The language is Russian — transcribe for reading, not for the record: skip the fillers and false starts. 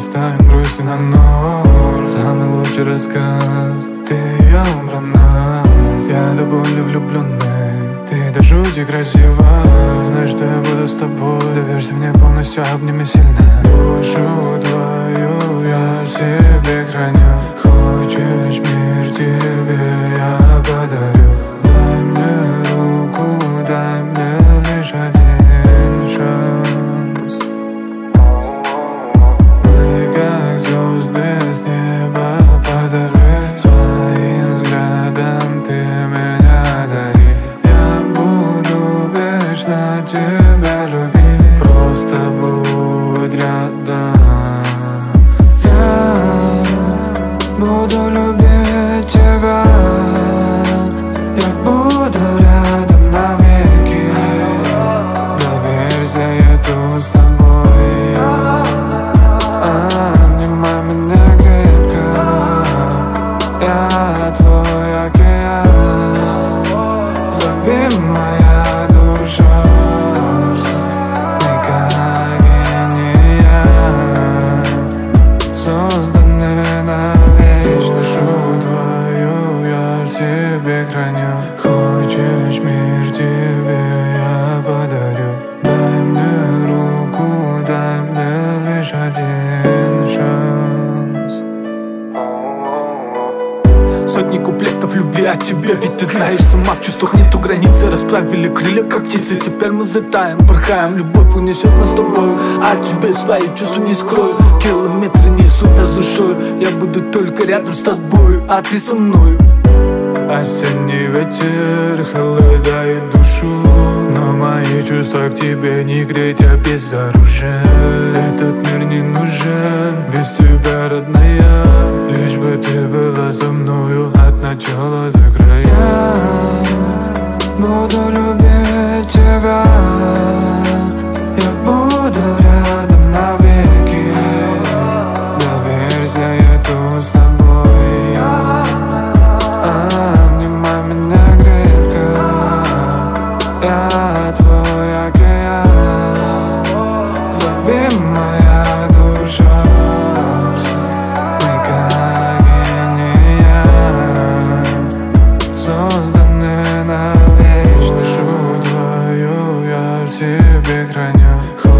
оставим грусть на ноль. Самый лучший рассказ, ты и я про нас. Я до боли влюбленный, ты до жути красива. Знай, что я буду с тобой, доверься мне полностью, обними сильно. Душу твою я в себе храню. Хочешь мир, тебе я подарю. Дай мне руку, дай мне лишь один шанс. Мы как звезды с неба падали. Своим взглядом ты меня дари. Я буду вечно тебя любить. Просто будь рядом. Я буду любить тебя. Я буду рядом навеки. Доверься, я тут с тобой. Обнимай меня крепко. Я твой океан. Зови моя душа. Мы как гения, созданы навечно. Душу твою я в себе храню. Хочешь мир, тебе я подарю. Дай мне руку, дай мне лишь один шанс. Сотни куплетов любви от тебя, ведь ты знаешь сама, в чувствах нету границы. Расправили крылья, как птицы, теперь мы взлетаем, порхаем. Любовь унесет нас с тобой, а тебе свои чувства не скрою. Километры несут нас душой, я буду только рядом с тобой, а ты со мной. Осенний ветер холодает душу, но мои чувства к тебе не греть, я безоружен. Этот мир не нужен без тебя, родная. Лишь бы ты была со мною от начала до края. Я буду любить тебя. Я буду рядом навеки. Доверься, я тут с тобой. Обнимай меня крепко. Я твой океан. Зови моя душа. Мы как гения, созданы навечно. Душу твою я в себе храню.